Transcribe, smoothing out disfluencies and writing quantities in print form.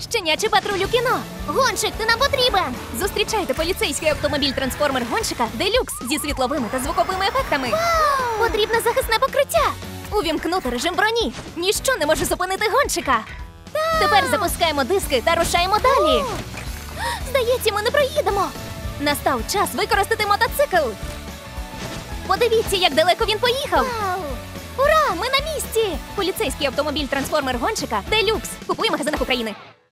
Щенячий патруль у кіно. Гонщик, ти нам потрібен! Зустрічайте поліцейський автомобіль трансформер гонщика Делюкс зі світловими та звуковими ефектами. Вау! Потрібне захисне покриття. Увімкнути режим броні. Ніщо не може зупинити гонщика. Тепер запускаємо диски та рушаємо далі. Здається, ми не проїдемо. Настав час використати мотоцикл. Подивіться, як далеко він поїхав. Ура! Ми на місці! Поліцейський автомобіль трансформер гонщика Делюкс. Купуй в магазинах України.